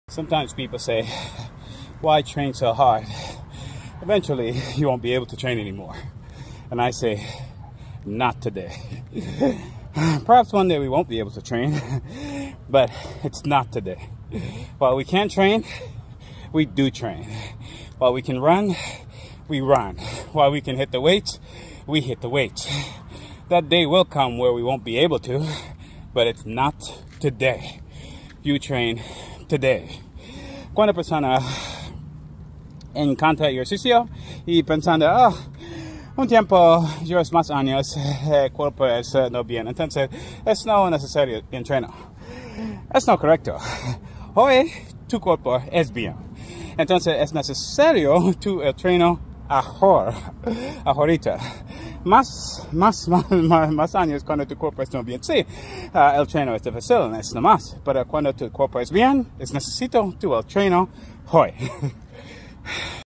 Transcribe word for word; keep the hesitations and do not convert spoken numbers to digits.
Sometimes people say, why train so hard? Eventually, you won't be able to train anymore. And I say, not today. Perhaps one day we won't be able to train, but it's not today. While we can train, we do train. While we can run, we run. While we can hit the weights, we hit the weights. That day will come where we won't be able to, but it's not today. You train today. Cuando persona encanta el ejercicio y pensando, oh, un tiempo, llevas más años, el cuerpo es uh, no bien, entonces es no necesario entreno. Es no correcto. Hoy tu cuerpo es bien. Entonces es necesario tu entreno ahora, ahorita. Más, más, más, más, más años cuando tu cuerpo está bien. Sí, uh, el entreno es difícil, es nomás. Pero cuando tu cuerpo es bien, es necesito tu entreno hoy.